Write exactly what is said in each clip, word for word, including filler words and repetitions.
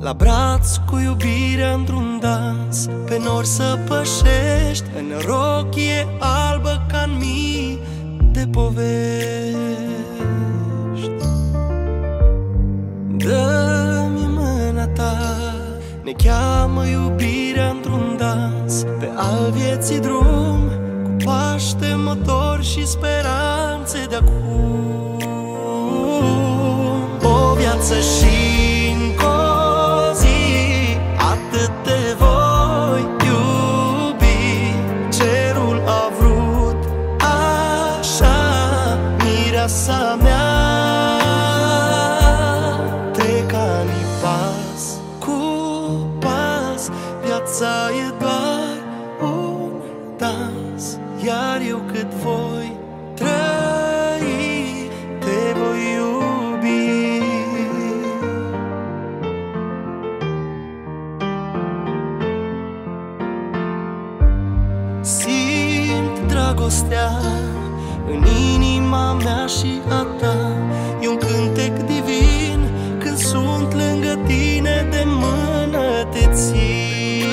La braț cu iubirea într-un dans, pe nori să pășești, în rochie albă ca-n mii de povești. Dă-mi mâna ta, ne cheamă iubirea într-un dans, pe al vieții drum, cu paște, motor și speranțe de acum. O viață și încă o zi, atât te voi iubi. Cerul a vrut așa, mireasa mea. Trecani pas cu pas, viața e doar un dans, iar eu cât voi trăi, te voi iubi. Simt dragostea în inima mea și a ta, e un cântec divin când sunt lângă tine, de mână te țin.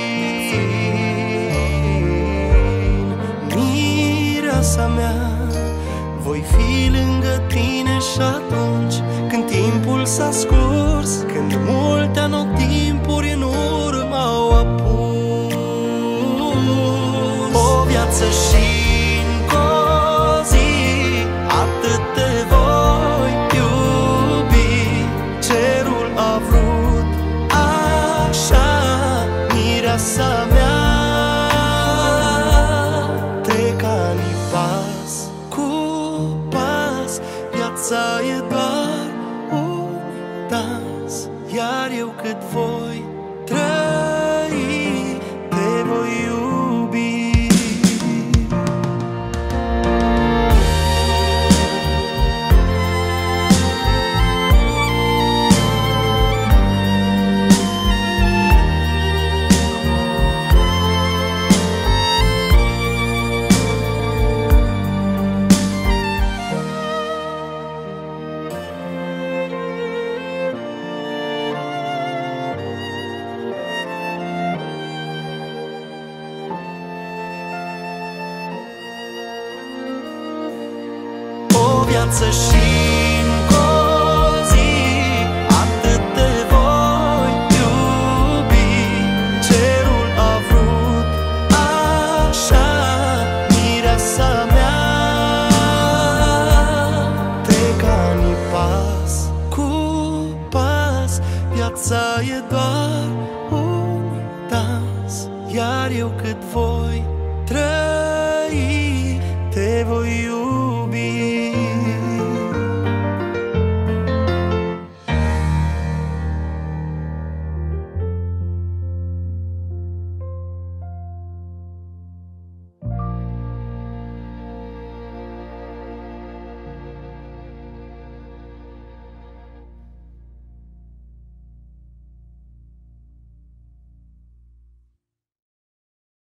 Mireasa mea, voi fi lângă tine și atunci când timpul s-a scurs, când multe anotimpuri în urmă au apus. O viață și încă o zi, atât te voi iubi. Cerul a vrut așa, mireasa mea. Trecani pas cu pas, viața e doar un dans, iar eu cât voi trăi, te voi iubi. O viață și încă o zi, atât te voi iubi. Cerul a vrut așa, mireasa mea. Trecani pas cu pas, viața e doar un dans, iar eu cât voi trăi, te voi iubi.